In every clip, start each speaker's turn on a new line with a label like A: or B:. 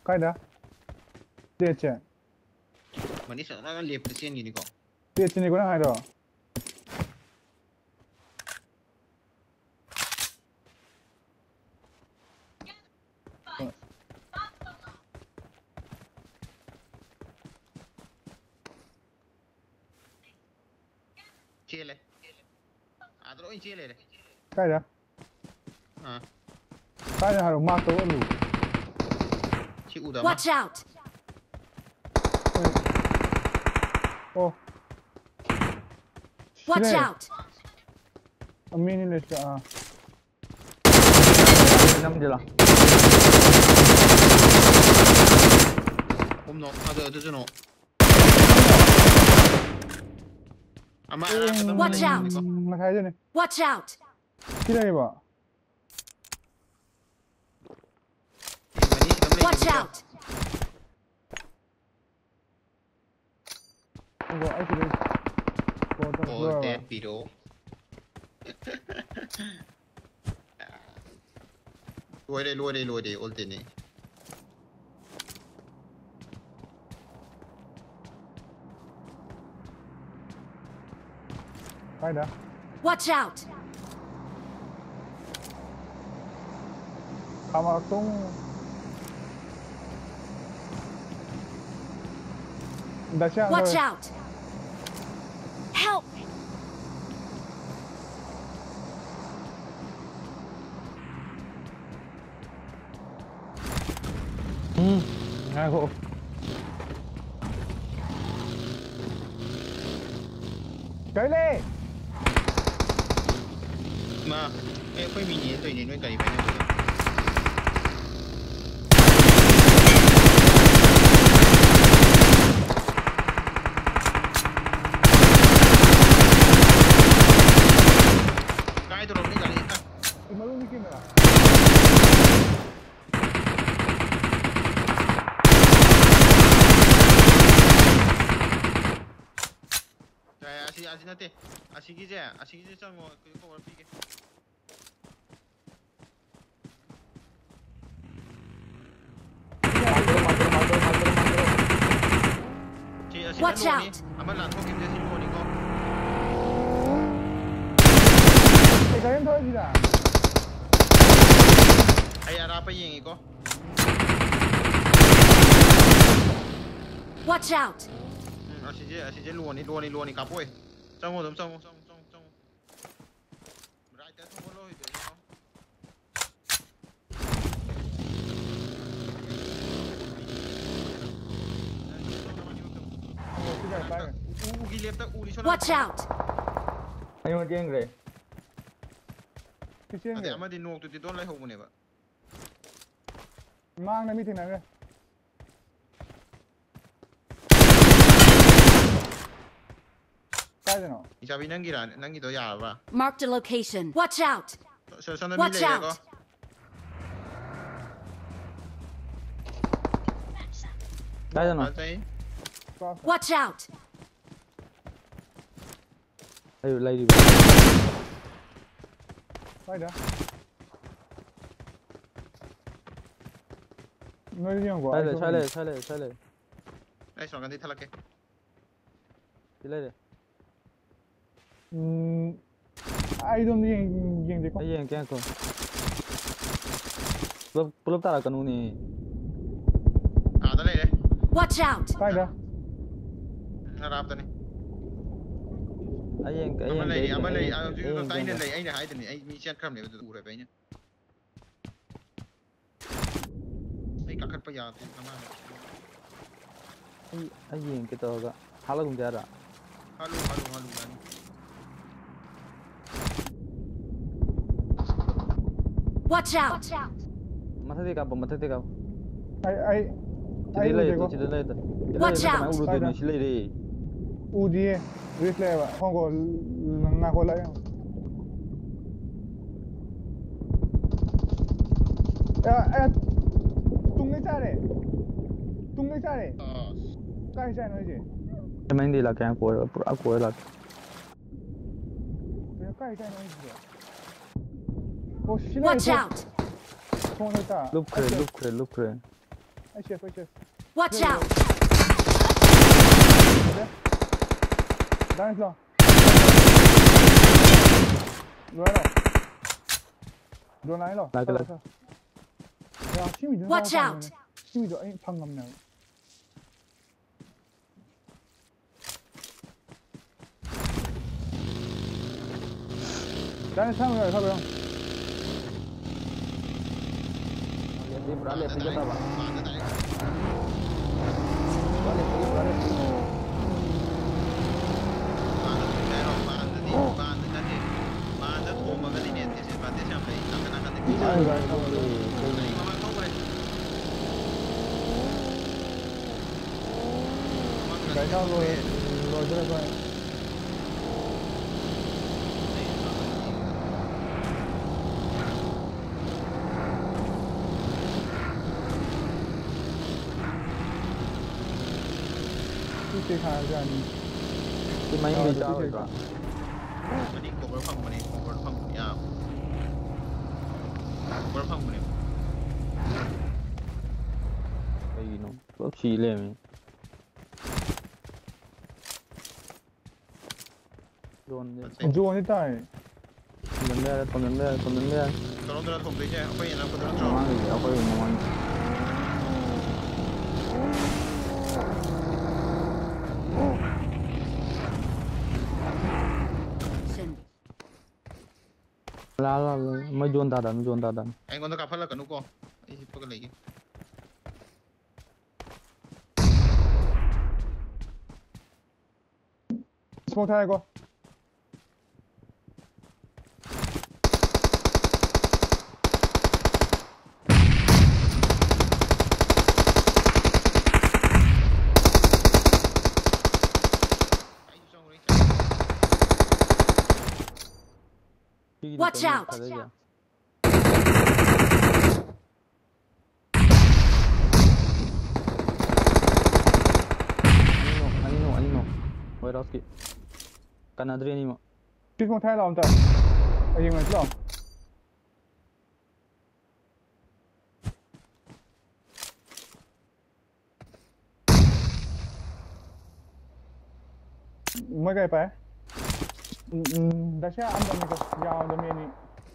A: Kaida. Dia check.
B: Mana seorang lihat presiden gini kok.
A: Dia sini guna hai do.
B: Cile. Adro ini cile deh.
A: Kaida. Kaida hai do mark to lu.
B: Cik udah.
C: Watch out.
A: Oh.
C: Watch out.
A: Amin ini dah.
D: 5 je lah.
B: Om no, ada tu no.
C: Watch out.
A: Nak hai je ni.
C: Watch out.
A: Sini ni ba.
C: Watch out.
A: Tunggu, ai sini.
B: Oh, dead piro. Luar deh, old ni.
A: Kaida.
C: Watch out.
A: Kamar tung. Dah siap.
C: Watch out. Help.
A: Aku. Kaile.
B: Ma, phải bị nhẹ tụi nhìn với cày phải nữa. Cái tụi nó đi cày à?
A: Malu ni kena.
B: Asyik nanti. Asyik je sang mau kau orang pergi.
C: Watch out.
B: Aman lah, kau game jadi luar ni kau.
A: Kalian tahu tidak?
B: Ayah apa yang ini kau?
C: Watch out.
B: Asyik je luar ni kapoi. Sang mau. Right, that's what lo itu.
C: Watch out.
D: Ayo jeng re.
A: Kesian
B: Ada
A: ke?
B: amat di nok tu tidak leh hubungan apa.
A: Mang na meeting na ke? Kaida no.
B: Isabi nangi tu ya apa?
C: Marked a location. Watch out.
B: Sana
C: Watch
B: mile
C: out.
B: kau.
D: Kaida no.
C: Watch out.
D: Ayo lagi.
A: Kaida. Noi ni aku.
D: Sale.
B: Eh, soal ganti thalak ke.
D: Sile.
A: I don't yang dekho.
D: Ayo yang kau. Belum tak akan ni.
B: Ada leh.
C: Watch out.
A: Kaida.
B: Harap tu ni.
D: Ayo yang.
B: Aman leh. Aku tak ini leh. Ini hai tu ni. Ini misi kram ni betul urut bayanya. Ini kakak payah tu nama.
D: Ayo yang kita hoga. Halau kumjara.
B: Halu.
C: Watch out.
D: Masa tiga.
A: I
D: Cedilai tu.
C: Watch out.
D: Urut ni silai deh.
A: Udie. Risk le ba. Hong ko na ko la yang. Tung ni sare. Kai sai noi je.
D: Main di lah kaya aku lah.
A: Kai sai noi je. Oh,
C: Watch out.
A: Kong ta.
D: Loop keren.
A: chef, ai chef.
C: Watch out!
A: Đang lo. Rồi rồi. Rồi này rồi. 야, 힘이 든
C: Watch
A: 사람
C: out!
A: 힘이 더 방금 나. 나는 참을 하고요.
D: Dia beralih pergi atas bang.
B: Mana tak ada.
D: Beralih.
B: Mana kau makan ini? Tiada sebab siapa yang nak ni.
A: 아이고,
B: Ini mama kau boleh.
A: 잘 나오고 로드를 봐. 이때 가자 아니.
D: Cái máy bị sao rồi bang?
B: Mani kau berfaham mani, kau berfaham ya. Berfaham mani.
D: Cái nó bớt xì lên. Đồn
A: 좋은 했다.
D: Còn đến đây.
B: Kalau tu dah thom tu je, apa yang nak kau tu
D: Nó mang gì, apa yang mang. Là mới dồn ta đần.
B: Anh còn tu kapal lah kan kau. Ini pakai lagi.
A: 스모트 하고.
C: Watch out!
D: Anino. Where else? Kanadri animo.
A: 스모트 하려 온다. 여기 맞죠? mới cái phải đã sẽ ăn được cái dao được miếng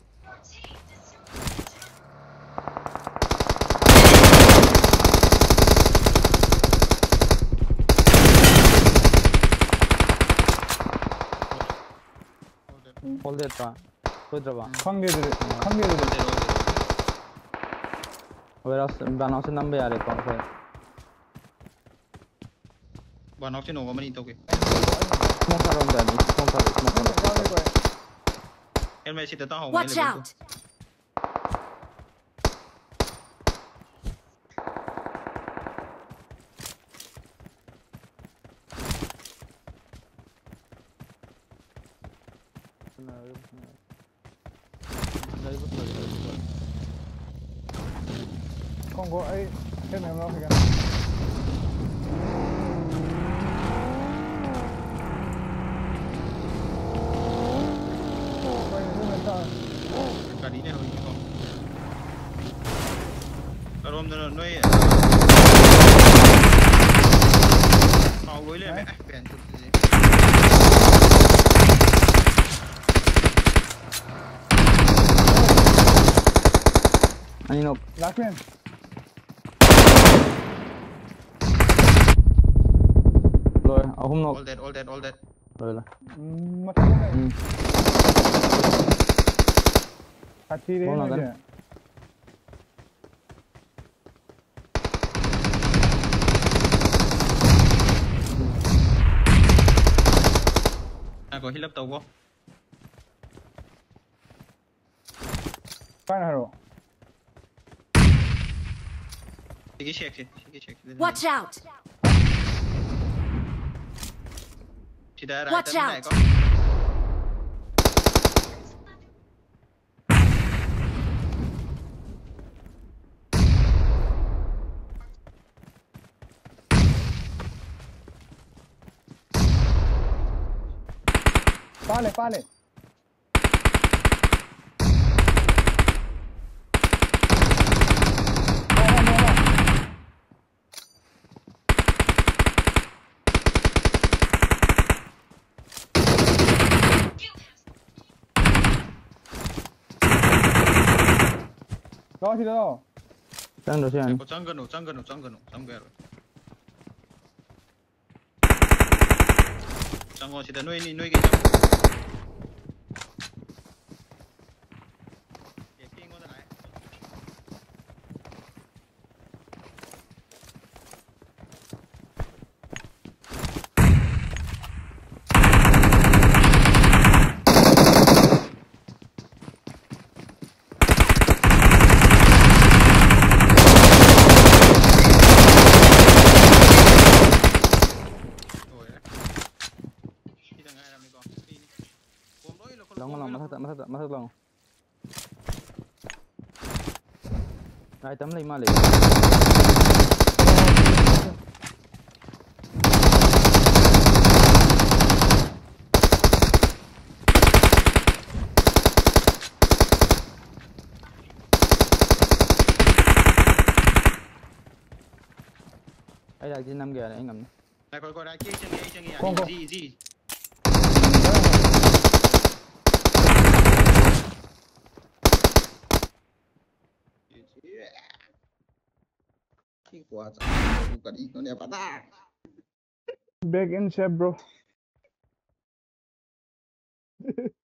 D: Hold it pa. Kudraba.
A: 관계들
D: Where else? Banao se number yare kon se.
B: Banao se no ko mani to ke.
D: Smoke around there. Smoke.
B: Helmet sitter ta home.
C: Watch out!
A: con có ấy thế này nó phải
B: Kali ni hari ni kau. Kalau noi. Kau boleh le, pen tu je.
D: Anino.
A: 라켄
D: Rồi, hôm nọ.
B: All that.
D: Rồi là.
A: mà thằng này 같이
D: Hôm nào
A: 이래
D: gần.
B: Có hit tàu không?
A: 파이널로
B: Sige check.
C: Watch out!
B: Tidak ada
C: Watch
B: item
C: out.
B: naik kau.
A: 빨래 Đó thì đó.
D: Đang đồ xe này.
B: có trăng gần nổ trăng bè rồi trăng ngồi chỉ để nuôi cái trăng để phi ngon này
D: Long masuk long. Nah, item 5 lagi. Lagi 6 kìa, anh ngầm.
B: này còn lại kia chân nghe
A: Không.
B: gì cái quả cả đi nó đẹp ta
A: Back in shape, bro.